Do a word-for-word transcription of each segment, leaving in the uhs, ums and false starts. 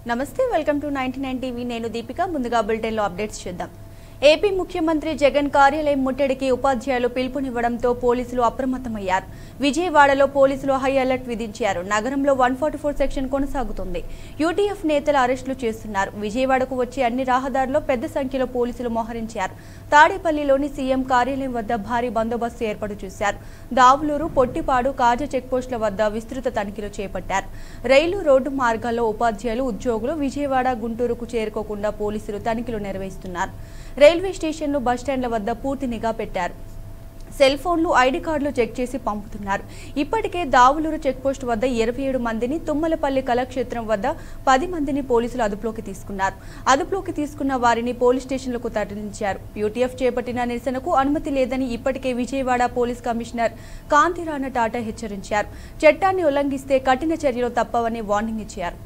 నమస్తే welcome to ninety nine TV నేను దీపిక ముందుగా బులెటిన్ లో అప్డేట్స్ చూద్దాం। ఏపీ ముఖ్యమంత్రి జగన్ కార్యాలయం ముట్టడికి ఉపాధ్యాయులు పిలుపునివ్వడంతో పోలీసులు అప్రమత్తమయ్యారు। విజయవాడలో పోలీసులు హై అలర్ట్ విధించారు। నగరంలో వన్ ఫార్టీ ఫోర్ సెక్షన్ కొనసాగుతుంది। యూటీఎఫ్ నేతల అరెస్టులు చేస్తున్నారు। విజయవాడకు వచ్చే అన్ని రహదారుల్లో పెద్ద సంఖ్యలో పోలీసులు మోహరించారు। తాడేపల్లిలోని సీఎం కార్యాలయం వద్ద భారీ బందోబస్తు ఏర్పాటు చేశారు। దావులూరు, పొట్టిపాడు, కాజా చెక్పోస్టుల వద్ద విస్తృత తనిఖీలు చేపట్టారు। రైలు రోడ్డు మార్గాల్లో ఉపాధ్యాయులు, ఉద్యోగులు విజయవాడ, గుంటూరుకు చేరుకోకుండా పోలీసులు తనిఖీలు నిర్వహిస్తున్నారు। రైల్వే స్టేషన్లు, బస్టాండ్ల వద్ద పూర్తి నిఘా పెట్టారు। సెల్ ఫోన్లు, ఐడి కార్డులు చెక్ చేసి పంపుతున్నారు। ఇప్పటికే దావులూరు చెక్పోస్ట్ వద్ద ఇరవై ఏడు మందిని, తుమ్మలపల్లి కళాక్షేత్రం వద్ద పది మందిని పోలీసులు అదుపులోకి తీసుకున్నారు। అదుపులోకి తీసుకున్న వారిని పోలీస్ స్టేషన్లకు తరలించారు। యూటీఎఫ్ చేపట్టిన నిరసనకు అనుమతి లేదని ఇప్పటికే విజయవాడ పోలీస్ కమిషనర్ కాంతిరాణ టాటా హెచ్చరించారు। చట్టాన్ని ఉల్లంఘిస్తే కఠిన చర్యలు తప్పవని వార్నింగ్ ఇచ్చారు।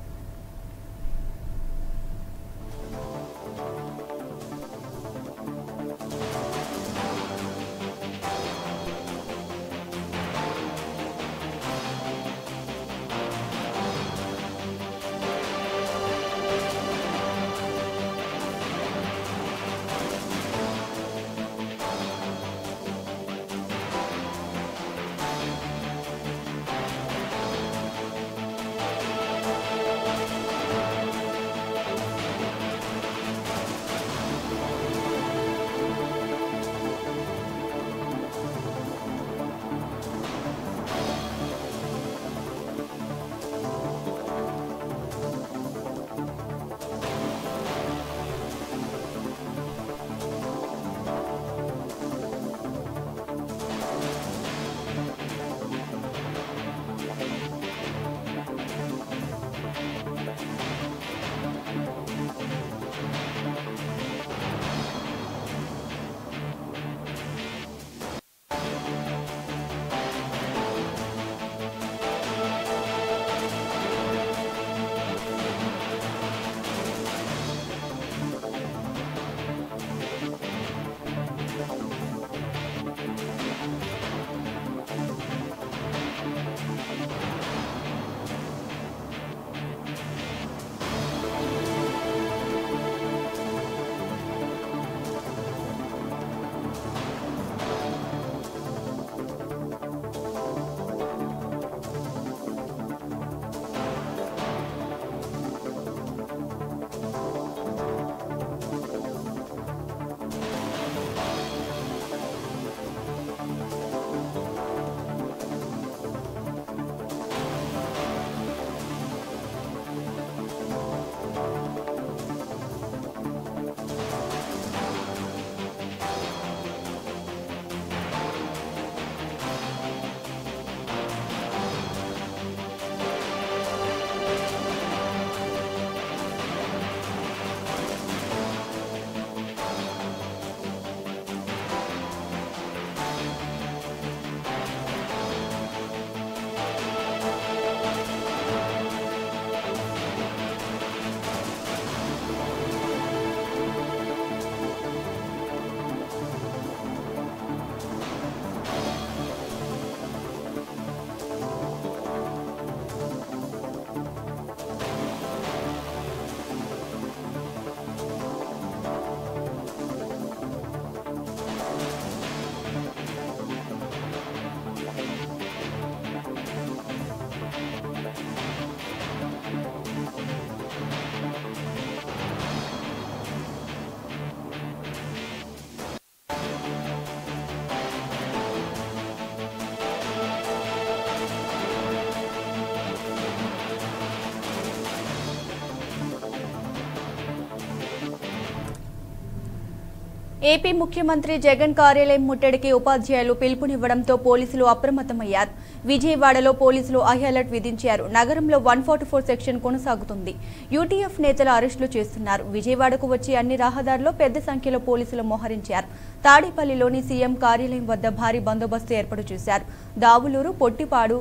ఏపీ ముఖ్యమంత్రి జగన్ కార్యాలయం ముట్టడికి ఉపాధ్యాయులు పిలుపునివ్వడంతో పోలీసులు అప్రమత్తమయ్యారు। విజయవాడలో పోలీసులు హై అలర్ట్ విధించారు। నగరంలో వన్ ఫార్టీ ఫోర్ సెక్షన్ కొనసాగుతుంది। యూటీఎఫ్ నేతల అరెస్టులు చేస్తున్నారు। విజయవాడకు వచ్చే అన్ని రహదారుల్లో పెద్ద సంఖ్యలో పోలీసులు మోహరించారు। తాడేపల్లిలోని సీఎం కార్యాలయం వద్ద భారీ బందోబస్తు ఏర్పాటు చేశారు। దావులూరు, పొట్టిపాడు,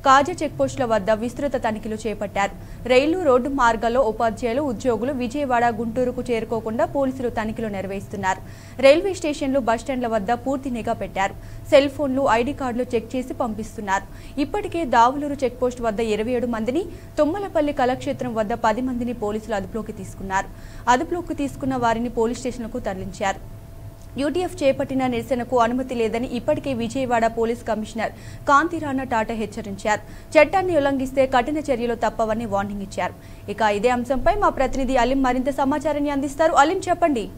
కాజా చెక్పోస్టుల వద్ద విస్తృత తనిఖీలు చేపట్టారు. రైలు రోడ్డు మార్గాల్లో ఉపాధ్యాయులు ఉద్యోగులు విజయవాడ గుంటూరుకు చేరుకోకుండా పోలీసులు తనిఖీలు నిర్వహిస్తున్నారు. రైల్వే స్టేషన్లు బస్టాండ్ల వద్ద పూర్తి నిఘా పెట్టారు. సెల్ ఫోన్లు ఐడి కార్డులు చెక్ చేసి పంపిస్తున్నారు. ఇప్పటికే దావులూరు చెక్పోస్ట్ వద్ద ఇరవై ఏడు మందిని, తుమ్మలపల్లి కళాక్షేత్రం వద్ద పది మందిని పోలీసులు అదుపులోకి తీసుకున్నారు. అదుపులోకి తీసుకున్న వారిని పోలీస్ స్టేషన్లకు తరలించారు. యూటీఎఫ్ చేపట్టిన నిరసనకు అనుమతి లేదని ఇప్పటికే విజయవాడ పోలీస్ కమిషనర్ కాంతిరాణా టాటా హెచ్చరించారు. చట్టాన్ని ఉల్లంఘిస్తే కఠిన చర్యలు తప్పవని వార్నింగ్ ఇచ్చారు. ఇక ఇదే అంశంపై మా ప్రతినిధి అలీం మరింత సమాచారాన్ని అందిస్తారు. అలీం, చెప్పండి.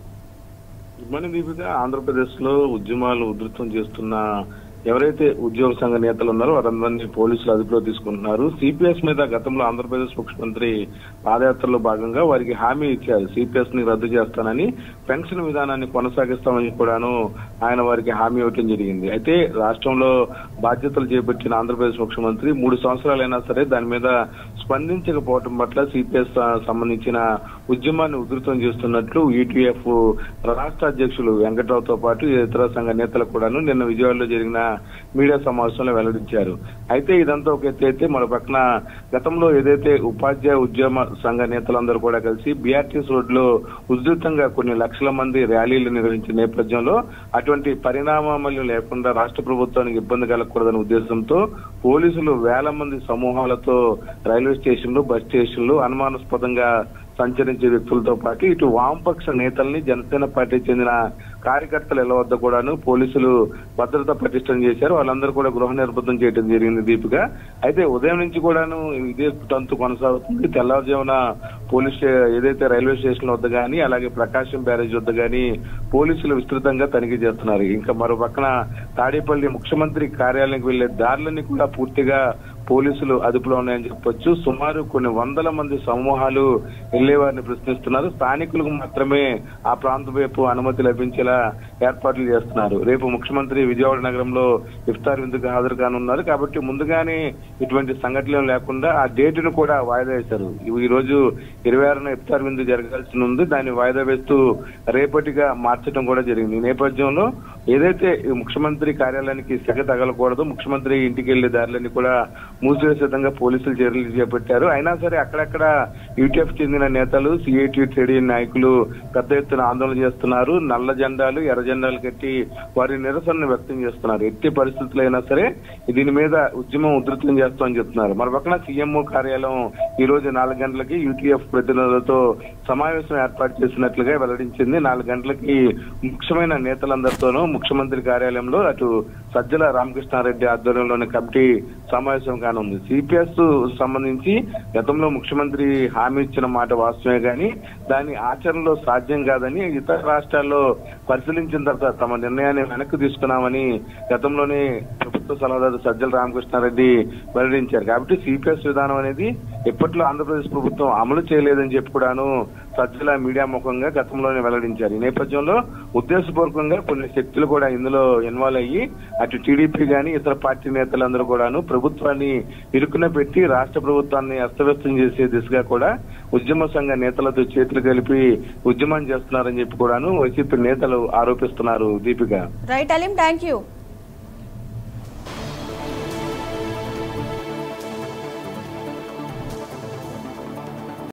ఆంధ్రప్రదేశ్ లో ఉద్యమాలు ఉధృతం చేస్తున్న ఎవరైతే ఉద్యోగ సంఘ నేతలు ఉన్నారో వారందరినీ పోలీసులు అదుపులో తీసుకుంటున్నారు. సిపిఎస్ మీద గతంలో ఆంధ్రప్రదేశ్ ముఖ్యమంత్రి పాదయాత్రలో భాగంగా వారికి హామీ ఇచ్చారు. సిపిఎస్ ని రద్దు చేస్తానని, పెన్షన్ విధానాన్ని కొనసాగిస్తామని కూడాను ఆయన వారికి హామీ ఇవ్వటం జరిగింది. అయితే రాష్ట్రంలో బాధ్యతలు చేపట్టిన ఆంధ్రప్రదేశ్ ముఖ్యమంత్రి మూడు సంవత్సరాలైనా సరే దాని మీద స్పందించకపోవటం పట్ల సిపిఎస్ సంబంధించిన ఉద్యమాన్ని ఉధృతం చేస్తున్నట్లు యూటీఎఫ్ రాష్ట్ర అధ్యక్షులు వెంకట్రావుతో పాటు ఇతర సంఘ నేతలు కూడాను నిన్న విజయవాడలో జరిగిన మీడియా సమావేశంలో వెల్లడించారు. అయితే ఇదంతా ఒక ఎత్తు అయితే మరో పక్కన గతంలో ఏదైతే ఉపాధ్యాయ ఉద్యమ సంఘ నేతలందరూ కూడా కలిసి బీఆర్టీఎస్ రోడ్లో ఉధృతంగా కొన్ని లక్షల మంది ర్యాలీలు నిర్వహించిన నేపథ్యంలో అటువంటి పరిణామాలు లేకుండా రాష్ట్ర ప్రభుత్వానికి ఇబ్బంది కలగకూడదనే ఉద్దేశంతో పోలీసులు వేల మంది సమూహాలతో రైల్వే స్టేషన్లు, బస్ స్టేషన్లు అనుమానాస్పదంగా సంచరించే వ్యక్తులతో పాటు ఇటు వామపక్ష నేతల్ని, జనసేన పార్టీకి చెందిన కార్యకర్తల ఇళ్ల వద్ద కూడాను పోలీసులు భద్రత పటిష్టం చేశారు. వాళ్ళందరూ కూడా గృహ నిర్బంధం చేయడం జరిగింది దీపిక. అయితే ఉదయం నుంచి కూడాను ఇదే తంతు కొనసాగుతుంది. తెల్లవారుజామున పోలీస్ ఏదైతే రైల్వే స్టేషన్ వద్ద కానీ, అలాగే ప్రకాశం బ్యారేజ్ వద్ద కానీ పోలీసులు విస్తృతంగా తనిఖీ చేస్తున్నారు. ఇంకా మరో పక్కన తాడేపల్లి ముఖ్యమంత్రి కార్యాలయానికి వెళ్లే దారులన్నీ కూడా పూర్తిగా పోలీసులు అదుపులో ఉన్నాయని చెప్పొచ్చు. సుమారు కొన్ని వందల మంది సమూహాలు వెళ్లే వారిని ప్రశ్నిస్తున్నారు. స్థానికులకు మాత్రమే ఆ ప్రాంతం వైపు అనుమతి లభించేలా ఏర్పాట్లు చేస్తున్నారు. రేపు ముఖ్యమంత్రి విజయవాడ నగరంలో ఇఫ్తార్ విందుకు హాజరు కానున్నారు కాబట్టి ముందుగానే ఇటువంటి సంఘటనలు లేకుండా ఆ డేటును కూడా వాయిదా వేశారు. ఈ రోజు ఇరవై ఆరున ఇఫ్తార్ విందు జరగాల్సి ఉంది. దాన్ని వాయిదా వేస్తూ రేపటిగా మార్చడం కూడా జరిగింది. ఈ నేపథ్యంలో ఏదైతే ముఖ్యమంత్రి కార్యాలయానికి సెగ తగలకూడదు, ముఖ్యమంత్రి ఇంటికి వెళ్లే దారులన్నీ కూడా మూసివేసే విధంగా పోలీసులు చర్యలు చేపట్టారు. అయినా సరే అక్కడక్కడ యూటీఎఫ్ చెందిన నేతలు, సిఐటి ట్రేడ్ యూనియన్ నాయకులు పెద్ద ఎత్తున ఆందోళన చేస్తున్నారు. నల్ల జెండాలు, ఎర్ర జెండాలు కట్టి వారి నిరసనను వ్యక్తం చేస్తున్నారు. ఎట్టి పరిస్థితులు అయినా సరే దీని మీద ఉద్యమం ఉధృతం చేస్తామని చెప్తున్నారు. మరి పక్కన సీఎంఓ కార్యాలయం ఈ రోజు నాలుగు గంటలకి యూటీఎఫ్ ప్రతినిధులతో సమావేశం ఏర్పాటు చేసినట్లుగా వెల్లడించింది. నాలుగు గంటలకి ముఖ్యమైన నేతలందరితోనూ ముఖ్యమంత్రి కార్యాలయంలో అటు సజ్జల రామకృష్ణారెడ్డి ఆధ్వర్యంలోని కమిటీ సమావేశం కానుంది. సిపిఎస్ సంబంధించి గతంలో ముఖ్యమంత్రి హామీ ఇచ్చిన మాట వాస్తవమే కానీ దాని ఆచరణలో సాధ్యం కాదని ఇతర రాష్ట్రాల్లో పరిశీలించిన తర్వాత తమ నిర్ణయాన్ని వెనక్కి తీసుకున్నామని గతంలోనే ప్రభుత్వ సలహాదారు సజ్జల రామకృష్ణారెడ్డి వెల్లడించారు. కాబట్టి సిపిఎస్ విధానం అనేది ఎప్పట్లో ఆంధ్రప్రదేశ్ ప్రభుత్వం అమలు చేయలేదని చెప్పి కూడాను సజ్జల మీడియా ముఖంగా గతంలోనే వెల్లడించారు. ఈ నేపథ్యంలో ఉద్దేశపూర్వకంగా కొన్ని శక్తులు కూడా ఇందులో ఇన్వాల్వ్ అయ్యి అటు టీడీపీ గానీ ఇతర పార్టీ నేతలందరూ కూడాను ప్రభుత్వాన్ని ఇరుకున పెట్టి రాష్ట్ర ప్రభుత్వాన్ని అస్తవ్యస్తం చేసే దిశగా కూడా ఉద్యమ సంఘ నేతలతో చేతులు కలిపి ఉద్యమం చేస్తున్నారని చెప్పి కూడాను వైసీపీ నేతలు ఆరోపిస్తున్నారు. Deepika. Right Aleem, thank you.